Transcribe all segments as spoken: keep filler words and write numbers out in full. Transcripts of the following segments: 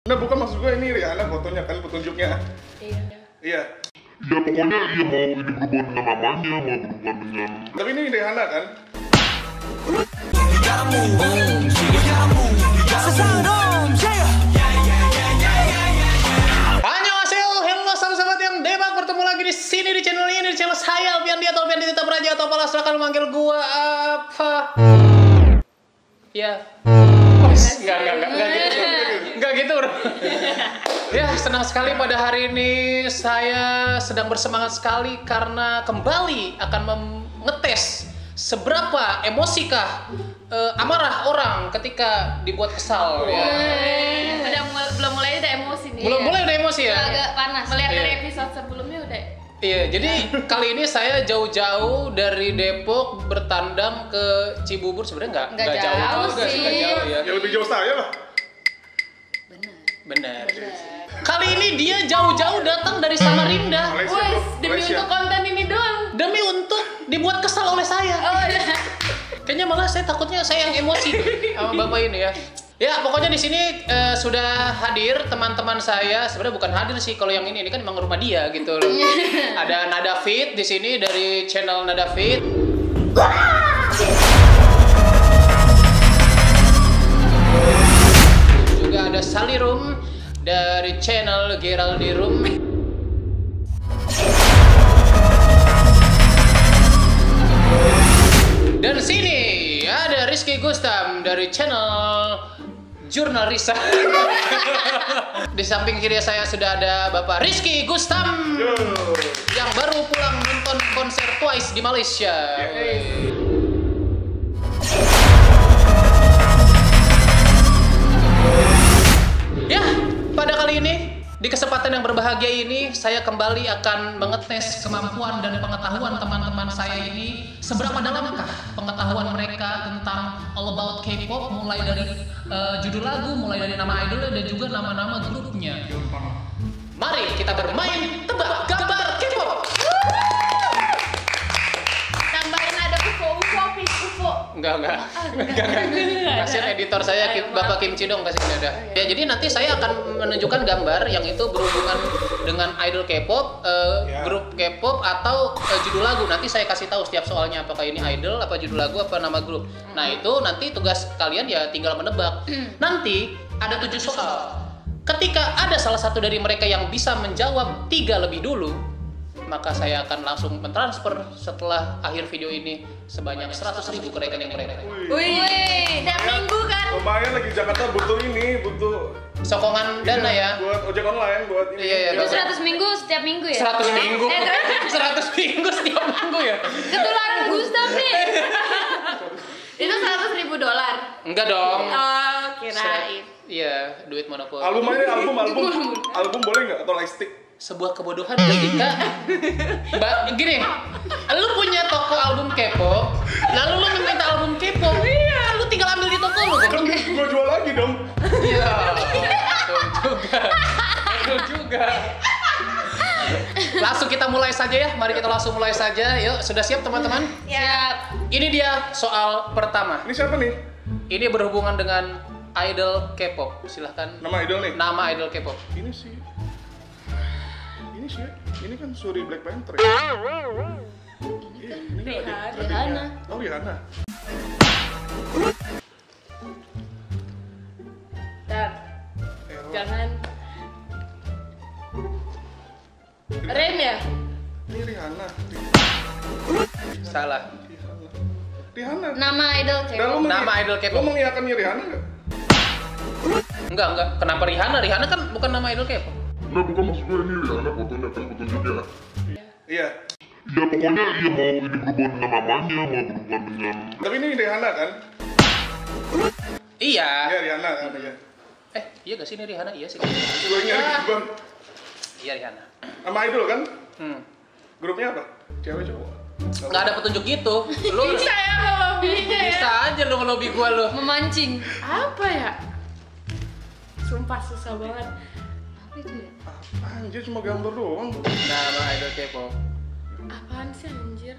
Nah bukan, maksud gue ini Rihanna fotonya kan, petunjuknya. Iya. Iya. Ya pokoknya iya mau ini berhubungan dengan namanya, mau berhubungan dengan... Tapi ini Rihanna kan? Annyeonghaseyo, hello sahabat-sahabat yang debat, bertemu lagi di sini di channel ini, di channel saya Alfian Dia atau Alfian Dita Praja atau apalah silakan manggil gua apa? Ya. Enggak, enggak, enggak, enggak gitu. Enggak gitu, bro. Ya, senang sekali pada hari ini saya sedang bersemangat sekali karena kembali akan mengetes seberapa emosikah uh, amarah orang ketika dibuat kesal. Ya. Udah mulai, belum mulai udah emosi nih. Belum ya? mulai udah emosi ya? Agak panas. Melihat Iya. dari episode sebelumnya udah. Iya, jadi kali ini saya jauh-jauh dari Depok bertandang ke Cibubur. Sebenarnya nggak Nggak jauh juga sih. nggak jauh ya. Ya lebih jauh saya lah. Benar. Kali ini dia jauh-jauh datang dari Samarinda Malaysia, Wes, bro. demi Malaysia. untuk konten ini doang. demi untuk dibuat kesal oleh saya. Oh iya. Kayaknya malah saya takutnya saya yang emosi tuh sama bapak ini ya. Ya pokoknya di sini eh, sudah hadir teman-teman saya. Sebenarnya bukan hadir sih, kalau yang ini ini kan memang rumah dia gitu loh. Ada Nada Fit di sini dari channel Nada Fit. Juga ada Salirum dari channel Geraldi Room. Dan di sini ada Rizky Gustam dari channel Jurnal Risa. Di samping kiri saya sudah ada Bapak Rizky Gustam Yo. yang baru pulang nonton konser Twice di Malaysia. Yeay. Ya, pada kali ini di kesempatan yang berbahagia ini saya kembali akan mengetes kemampuan dan pengetahuan teman-teman saya ini seberapa dalamkah pengetahuan mereka tentang all about K-pop, mulai dari uh, judul lagu, mulai dari nama idolnya dan juga nama-nama grupnya. Mari kita bermain tebak gambar K-pop. Tambahin ada ufo, ufo, please, ufo. Enggak, enggak. Enggak, enggak. Kasihan editor saya, Kim- Bapak Kim Cidong, kasih ada. Ya, jadi nanti saya akan menunjukkan gambar yang itu berhubungan dengan idol K-pop, uh, Ya. grup K-pop atau uh, judul lagu. Nanti saya kasih tahu setiap soalnya apakah ini idol, apa judul lagu, apa nama grup. Nah, itu nanti tugas kalian ya tinggal menebak. Nanti ada tujuh soal. Ketika ada salah satu dari mereka yang bisa menjawab tiga lebih dulu, maka saya akan langsung mentransfer setelah akhir video ini sebanyak seratus ribu ke rekening mereka. Wih. Wih, tiap minggu kan? Lumayan lagi Jakarta butuh ini, butuh Sokongan dana ya. buat ojek online, buat ini. Iya, iya, Itu betul. seratus minggu setiap minggu ya? seratus minggu. Eh, terus? seratus minggu setiap minggu ya. Ketularan Gustaf nih. Itu seratus ribu dolar. Enggak dong. Oh, kirain. Iya, duit monopoli. Album aja, album, album, album boleh nggak? Atau lightstick? Sebuah kebodohan ketika Mbak, gini, lu punya toko album K-pop, lalu lu meminta album K-pop, iya, lu tinggal ambil di toko lu kan? Gue jual lagi dong. Iya, betul juga, betul juga. Langsung kita mulai saja ya, mari kita langsung mulai saja. Yuk, sudah siap teman-teman? Siap. Ini dia soal pertama. Ini siapa nih? Ini berhubungan dengan idol K-pop. Silahkan. Nama idol nih? Nama idol K-pop. Ini sih. Ini sih. Ini kan Suri Black Panther. Ya? Iya, ini kan adik- adiknya. Rihanna. Oh, Rihanna. Dar, Ella. jangan. Ren ya? Ini Rihanna. Salah. Rihanna. Rihanna. Nama idol Dan lu K-pop. mengi- Nama idol K-pop. Lu mengiyakan ini Rihanna nggak? Enggak, enggak. Kenapa Rihanna? Rihanna kan bukan nama idol K-pop. Nah bukan maksud gue ini Rihanna fotonya kan petunjuknya. Iya. Ya pokoknya iya mau ini berhubungan dengan namanya, mau berhubungan dengan... Tapi ini Rihanna kan? Iya. Iya, Rihanna kan ya. Eh, iya gak sih ini Rihanna? Iya sih. Gue nyari bang. Iya Rihanna. Nama idol kan? Hmm. Grupnya apa? Cewek cowok? Nggak ada petunjuk gitu. Lu Bisa ya ngelobinya ya? bisa aja lu ngelobi gua lu. Memancing. Apa ya? Sumpah susah banget. Apa itu ya? Anjir cuma gambar doang. Nama idol K-pop. Apaan sih anjir?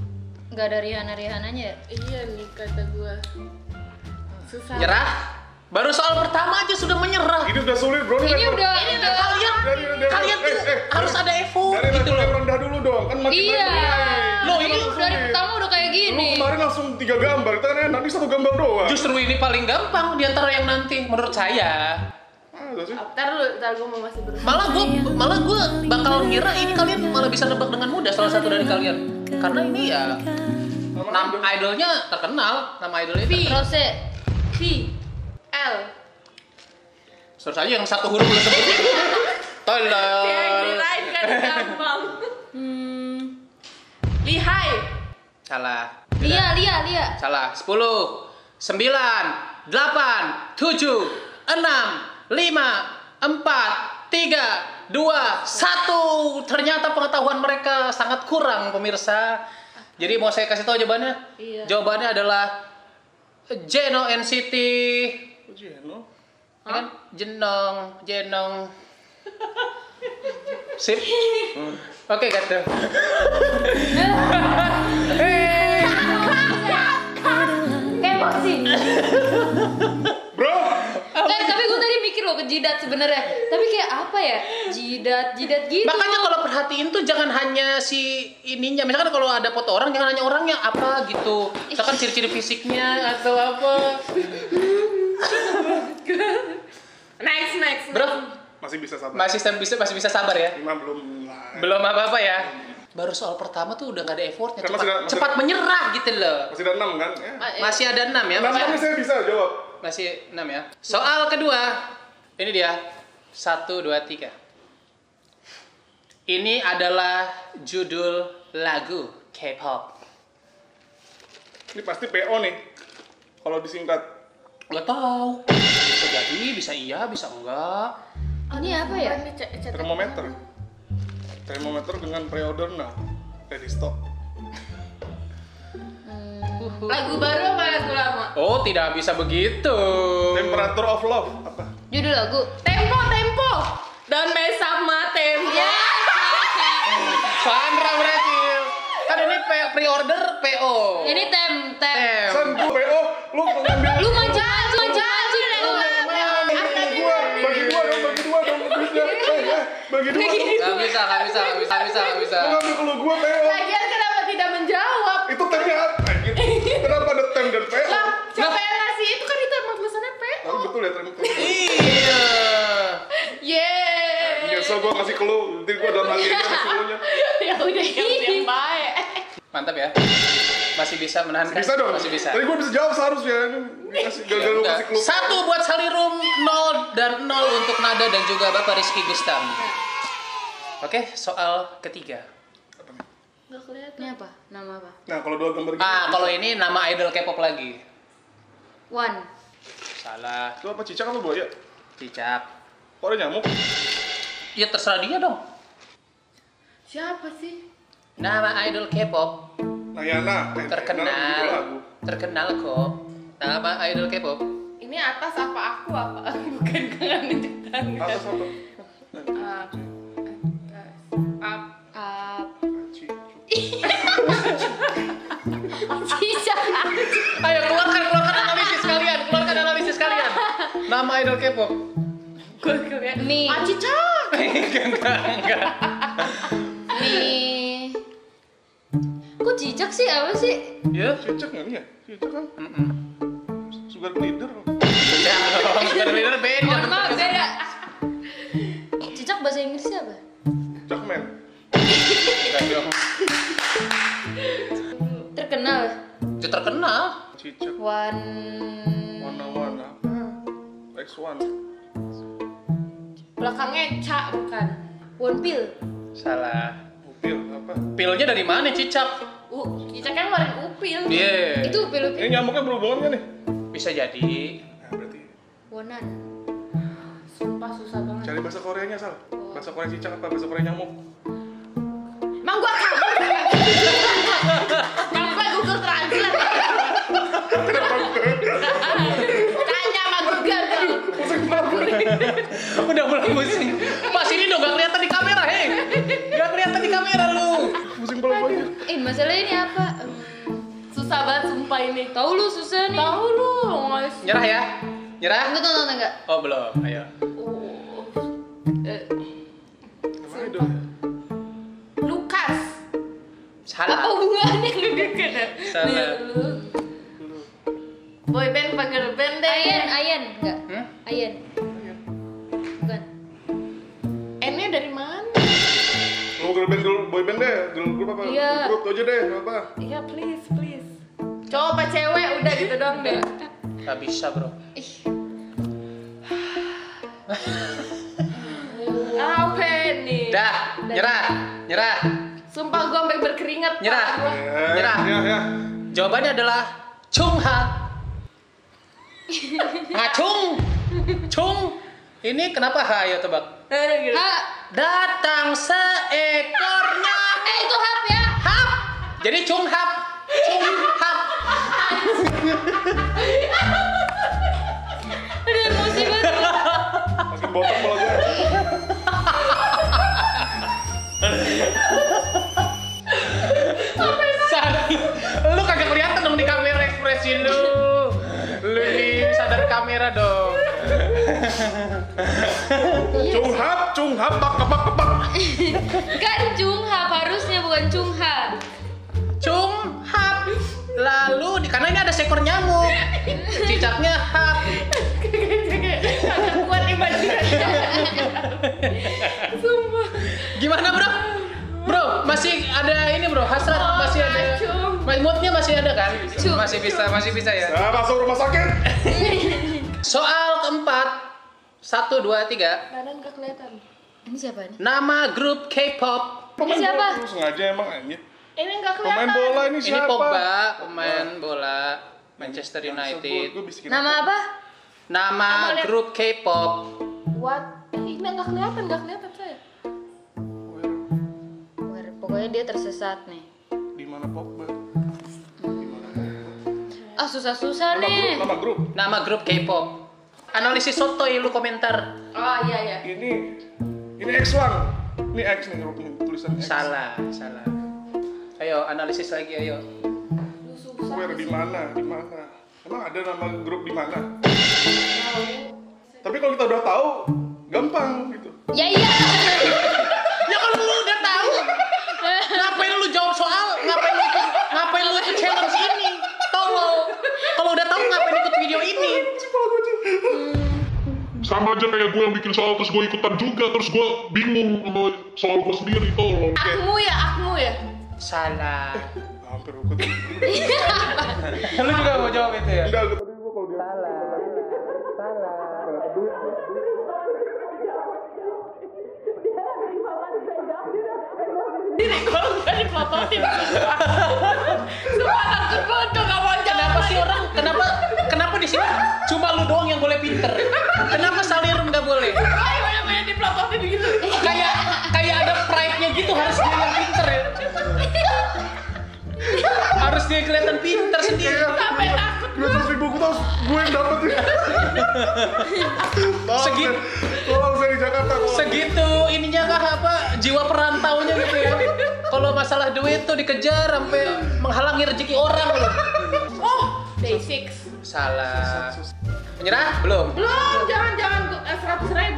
Nggak ada Rihanna-Rihananya ya? Iya nih kata gua. Susah. Nyerah? Baru soal pertama aja sudah menyerah. Ini udah sulit bro. Ini udah, ini udah. Kalian, Dari, dari, kalian tuh eh, eh, harus dari- ada effort Dari gitu level loh. yang rendah dulu dong, kan makin Iya. naik. Loh, ini dari pertama udah kayak Lu gini. kemarin langsung tiga gambar, kita kan enak, ini satu gambar doang. Justru ini paling gampang di antara yang nanti menurut saya. Ah, itu sih. Ntar lu, ntar gue mau masih berusaha. Malah gue malah gue bakal ngira ini kalian malah bisa nebak dengan mudah salah satu dari kalian. Karena ini ya nama idolnya terkenal, nama idolnya itu. Rose, V, L. Terus aja yang satu huruf lu sebutin. Tolol. Ya kirain kan gampang. Hmm. Lihai. Salah. Lia, Lia, Lia. Salah. sepuluh, sembilan, delapan, tujuh, enam, lima, empat, tiga, dua, satu. Ternyata pengetahuan mereka sangat kurang, pemirsa. Jadi mau saya kasih tahu jawabannya? Iya. Jawabannya adalah Jeno N C T. Oh, Jeno. Ya kan? Jenong, Jenong. Sip. Oke, gatel. Emosi. Bro, Eh, tapi gue tadi mikir loh ke jidat sebenarnya. Tapi kayak apa ya? Jidat, jidat gitu. Makanya kalau perhatiin tuh jangan hanya si ininya. Misalkan kalau ada foto orang jangan hanya orangnya apa gitu. Misalkan ciri-ciri fisiknya atau apa. Next, next. Bro, masih bisa sabar. masih bisa masih bisa sabar ya. Lima belum lah. Belum apa-apa ya. Baru soal pertama tuh udah gak ada effortnya. Kan Cepat, masih ada- masih cepat ada- menyerah gitu loh. Masih ada enam kan? Ya. Masih ada enam ya. Enam Masih, kali saya bisa jawab. masih enam ya. Soal kedua. Ini dia. Satu, dua, tiga. Ini adalah judul lagu K-pop. Ini pasti P O nih. Kalau disingkat. Gak tahu. Bisa jadi, bisa iya, bisa enggak. Ini apa ya? Termometer. Termometer dengan pre-order now. Ready stock. Lagu baru apa lagu lama? Oh, tidak bisa begitu. Temperature of love. Apa? Judul lagu Tempo, Tempo. Dan sama Tempo. Ya. Sandra berhasil. Kan ini P- pre-order P O. Ini tem, tem. Tem. San, gua P O. Lu ngambil. Lu mancing-mancing, mancing-mancing. Bagi gua, bagi gua dong, bagi dua dong. duitnya. Eh, eh, bagi dua dong. Gak bisa, gak bisa, gak bisa, gak bisa, gak bisa. Lu ngambil kalau gua P O. Lagian kenapa tidak menjawab? Itu temnya apa? Anjir. Kenapa ada tem dan P O? Lah, siapa yang ngasih itu kan itu emang pesannya P O. Tapi betul ya tem. Iya. Yeay. Biasa gua kasih ke lu, nanti gua dalam hal ini kasih lu nya. Ya udah yang baik. Mantap ya. Masih bisa menahan. Bisa dong. Masih bisa. Tadi gua bisa jawab seharusnya. Ini kasih gagal lu Udah. kasih clue. Satu buat Salirum, nol dan nol untuk Nada dan juga Bapak Rizky Gustam. Oke, soal ketiga. Enggak kelihatan. Ini apa? Nama apa? Nah, kalau dua gambar gini. Ah, kalau ini nama idol K-pop lagi. One. Salah. Itu apa cicak apa buaya? Cicak. Kok ada nyamuk? Ya terserah dia dong. Siapa sih? Nama idol K-pop Nayana. Eh, Nayana judul terkenal. lagu. Terkenal kok. Nama idol K-pop. Ini atas apa aku apa? Bukan kan itu tangga. Atas apa? Up. Up. Up. Ci- Cica. Ayo keluarkan, keluarkan analisis kalian, keluarkan analisis kalian. Nama idol K-pop. Gue keren. Mi. Ah, Cicak. enggak, enggak. Mi. Kok cicak sih? Apa sih? Ya. Cicak nggak nih ya? Cicak kan? Mm-mm. Sugar glider. Ya, bener bener beda. Mohon maaf, beda. Cicak bahasa Inggrisnya apa? Cakmen. Enggak dong. Terkenal. Itu terkenal. Cicak. One. Warna-warna. X one. Belakangnya Ca bukan. One pill. Salah. Upil apa? Pilnya dari mana, Cicak? Uh, Cicak kan ngeluarin upil. Iya. Itu upil upil. Ini nyamuknya berhubungan nggak nih? Bisa jadi. Nah, berarti Wonan. Sumpah susah banget. cari bahasa Koreanya Sal. Bahasa Korea cicak apa? Bahasa Korea nyamuk. Mang gua kabur. Mang gua Google Translate. Tanya sama Google. Udah mulai pusing. Pas ini dong gak kelihatan di kamera, hei. Gak kelihatan di kamera lu. Pusing kepala gua aja. Eh, masalahnya ini apa? Um, susah banget sumpah ini. Tahu lu susah nih. Tahu lu, guys. Nyerah ya. Nyerah? Tunggu, tunggu, tunggu. Oh belum, ayo. Eh, Nama idol ya? Lukas. Salah. Apa hubungannya lu deket? Salah. Boyband apa girl band deh? Ayen, Ayen, enggak? Hmm? Ayen. Bukan. N-nya dari mana? Mau girl band, girl boyband deh, girl group apa? Iya. Girl group tuh aja deh, nggak apa? Iya, please, please. Cowok apa cewek udah gitu dong deh. Gak bisa bro. Ih, Apa nih? Dah, nyerah, nyerah, Sumpah gue sampai berkeringat. Nyerah. Pak. Gua- Ya, Nyerah. ya, ya. Jawabannya adalah Chungha. Ngacung, Chung. Ini kenapa H? Ayo tebak. Eh, gitu. ha, Datang seekor nyamuk. eh itu hap ya. Hap. Jadi Chunghap. Chunghap. Aduh, emosi banget. Makin botak malah gue. Sa- Lu kagak kelihatan dong di kamera ekspresi lu. Lu ini sadar kamera dong. Cunghap, cunghap, bak, kebak, kebak. Kan Chunghap harusnya bukan Chungha. Chunghap. Lalu di karena ini ada seekor nyamuk. Cicaknya hap. Kagak kuat imajinasi. Sumpah. Gimana bro? Bro, masih ada ini bro, hasrat Oh, masih ada. ngacung. Moodnya masih ada kan? Cung. Masih bisa, masih bisa ya. Nah, masuk rumah sakit. Soal keempat, satu, dua, tiga. Kanan gak kelihatan. Ini siapa nih? Nama grup K-pop. Pemain siapa? bola, lu sengaja emang anjir. Ini gak kelihatan. Pemain bola ini Ini siapa? Pogba, pemain bola Manchester United. Gua bisikin Nama apa? Nama Kamu lihat. grup K-pop. What? Eh, ini gak kelihatan, gak kelihatan saya. Wah, pokoknya dia tersesat nih. Di mana Pogba? Ah, susah-susah Nama grup, nih. nama grup. Nama grup K-pop. Analisis sotoy lu komentar. Oh iya iya. Ini ini X satu. Ini X nih grupnya, tulisan X. Salah, salah. Ayo analisis lagi ayo. Lu susah. Where di mana? Di mana? Emang ada nama grup di mana? Tapi kalau kita udah tahu, gampang gitu. Ya iya. Ya kalau lu udah tahu, ngapain lu jawab soal? Ngapain lu ikut, ngapain lu ikut challenge ini? Tolol. Kalau udah tahu ngapain ikut video ini? Sama aja kayak gue yang bikin soal terus gue ikutan juga, terus gue bingung sama soal gue sendiri, tolong. Akmu ya, akmu ya. Salah. Hampir aku tuh. Lu juga mau jawab itu ya? Enggak, tadi gua kalau dia Salah. Salah. duit, duit. Diri kalau gak dipototin. Sumpah takut banget tuh gak mau jawab. Kenapa sih orang? Kenapa? Kenapa di sini cuma lu doang yang boleh pinter? Kenapa Salirum nggak boleh? Ayo banyak-banyak dipototin gitu. Kayak kayak ada pride-nya gitu, harus dia yang pinter ya. Harus dia kelihatan pinter sendiri. Sampai takut. Dua ratus ribu gue tau, gue yang dapet ya. Tolong, Segitu. saya- Tolong saya di Jakarta. tolong. Segitu ininya kah apa jiwa perantaunya gitu ya. Kalau masalah duit tuh dikejar sampai menghalangi rezeki orang loh. Oh, day six. Salah. Menyerah? Belum. Belum, jangan-jangan eh, seratus ribu.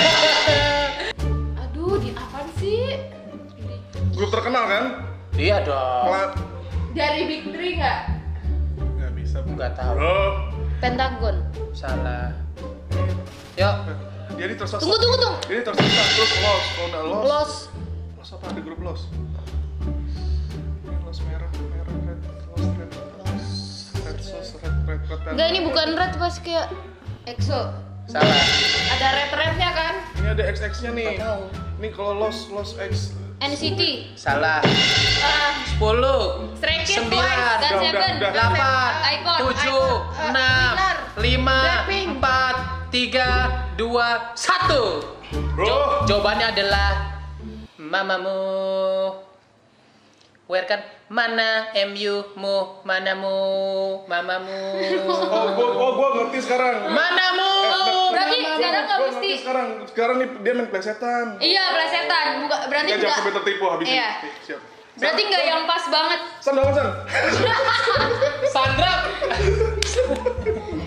Aduh, di apaan sih? Grup terkenal kan? Iya dong. Plat. Dari Big Three nggak? Nggak bisa. Nggak tahu. Bro. Pentagon. Salah. Yuk. Dia ini tersesat. Tunggu, tunggu, tunggu. Dia ini tersesat terus lost. Kalau udah lost. Los. Lost apa? Ada grup lost. Ini lost merah, merah, red, lost red. Red sauce, red, red, red. red. Enggak, ini bukan red pas kayak EXO. Salah. Ada red-rednya kan? Ini ada X X-nya nih. Nggak tahu. Ini kalau lost, lost X. N C T. Salah. Ah, Sepuluh. Stray Kids, Sembilan. Dan Udah, Seven. udah, udah. Delapan. Icon. Tujuh. Icon. Eh, Enam. Winner. Lima. Blackpink. Empat. Tiga. Dua. Satu. Bro. Jo- jawabannya adalah mamamu. Where kan? Mana M U mu? Manamu? Mamamu? Oh, gua, oh, gua ngerti sekarang. Manamu? Berarti sekarang nggak Gua mesti. ngerti sekarang. Sekarang nih dia main plesetan. Iya, plesetan. Bukan berarti Kita jangan enggak. sampai tertipu habis ini. Iya. Siap. Berarti enggak yang pas banget. San, bangun, San. Sandra.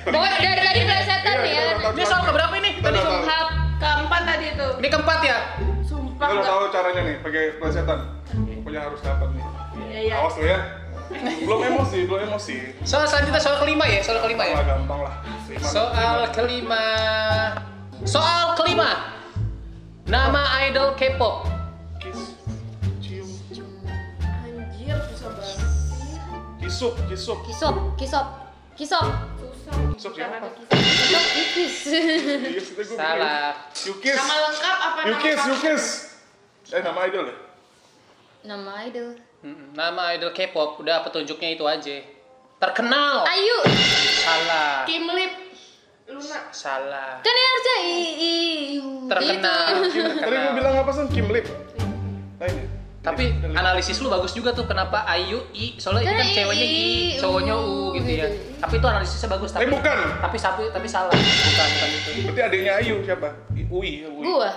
Pokoknya dari tadi plesetan Iya, ya. kita udah tahu Ini soal keberapa ini? Kita Tadi udah tahu. Hap. Keempat tadi itu. ini keempat ya? Sumpah Kita udah nggak. tahu caranya nih, pakai plesetan. Pokoknya harus dapat nih. Iya, iya. Awas lo ya. Belum emosi, belum emosi. Soal selanjutnya soal kelima ya, soal kelima ya. Gampang lah, gampang lah. Terima, Soal terima. kelima. Soal kelima. Nama idol K-pop. Kiss, cium, Anjir, susah banget sih. kisup, kisup. Kisop, kisop, kisop. Susah. Kisop Bukan siapa? ada kisah. Kisop ipis. Yes, itu gue Salah. Yukis. Nama lengkap apa nama Yukis, panggung? Yukis. Eh, nama idol ya? Nama idol. Mm, Nama idol K-pop udah petunjuknya itu aja. Terkenal. Ayu. Salah. Kim Lip. Luna. Salah. Kan ini harusnya i i. Terkenal. Itu. Tadi gue bilang apa sih? Kim Lip. Nah ini. Tapi Ini- analisis lu bagus juga tuh kenapa Ayu I soalnya ini Kan kan ceweknya I, I, cowoknya U U, gitu ya. gitu. Tapi itu analisisnya bagus tapi Eh, bukan. Tapi tapi tapi salah. Bukan bukan itu. Berarti adiknya Ayu siapa? I- Ui, Ui. Gua.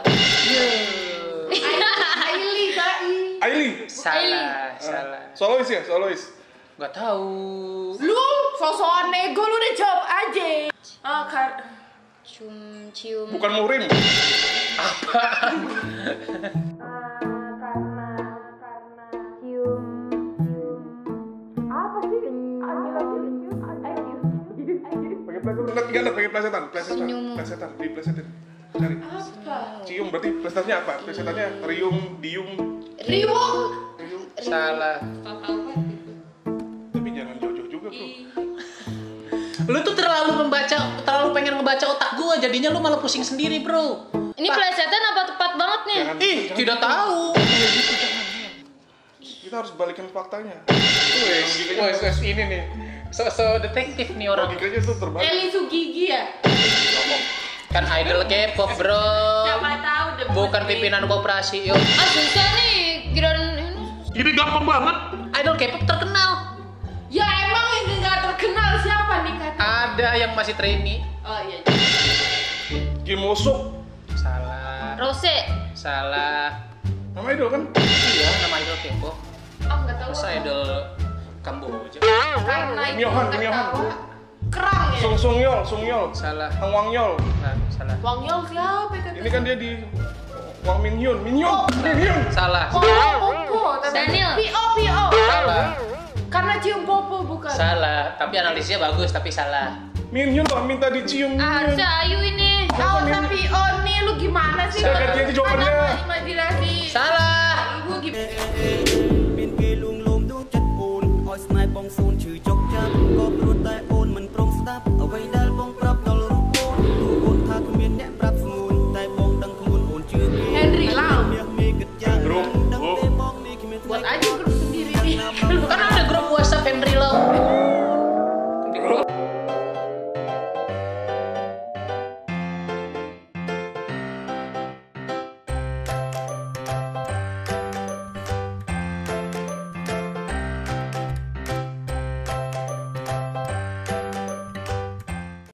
Aili, Kak. Aili. Salah, salah. Solois ya, solois. Gak tahu. Lu sosokan nego lu udah jawab aja. Ah, kar. Cium, cium. Bukan Murim. Cium. Apa sih? Pakai plesetan. Enggak, enggak, pakai plesetan. Plesetan. Senyum. Plesetan, di plesetin. Cari. Apa? Cium berarti plesetannya apa? Plesetannya rium, dium, Riwong. rium. Salah. Tapi jangan jauh-jauh juga, Bro. Lu tuh terlalu membaca, terlalu pengen ngebaca otak gua, jadinya lu malah pusing sendiri, bro. Ini plesetan apa tepat banget nih? Jangan, Ih, jangan tidak gitu. tahu. Kayak gitu, jangan. Kita harus balikin faktanya. Wes, Wes, wes, ini nih. So-so detektif nih orang. logikanya tuh terbalik. Eli Sugigi ya? Kan idol K-pop, bro. Siapa tahu deh. Bukan pimpinan koperasi, yuk. Ah susah nih. Kirain ini. Ini gampang banget. Idol K-pop terkenal. Ya emang yang nggak terkenal siapa nih kata? Ada yang masih trainee. Oh iya. Kim Woo-suk. Salah. Rose. Salah. Nama idol kan? Iya, nama idol K-pop. Oh nggak tahu. Masa idol Kamboja? Karena itu Kim Yohan, nggak Kim Yohan. tahu. Kerang ya. Sung Sung Yol, Sung Yol. Salah. Hang Wang Yol. Nah, salah. Wang Yol siapa kata? Ini kan dia di Wang Min Hyun. Min Hyun. Min Hyun. Salah. Oh, Popo. Daniel. P O P O. Salah. Karena cium Popo bukan. Salah. Tapi analisisnya bagus, tapi salah. Min Hyun lah minta dicium. Ah, harusnya Ayu ini. Tahu tapi oh nih lu gimana sih? Saya ganti aja jawabannya. Anak imajinasi. Salah. Ibu gimana? មានគេលួងលោមទូចិត្តអូនឲ្យស្នេហ៍បងសូនឈឺចុកចាប់ក៏ព្រោះតែអូនមិនព្រមស្ដាប់អ្វីដែលបងប្រាប់ដល់រូបអូនទូអូនថាគ្មានអ្នកប្រាប់ស្ងួនតែបងដឹងខ្លួនអូនជឿគេ Henry Lau. មាសមេគិតយ៉ាង Grup. ដឹងទេបងនេះគ្មាន Buat aja grup sendiri nih. Kan ada grup WhatsApp Henry Lau.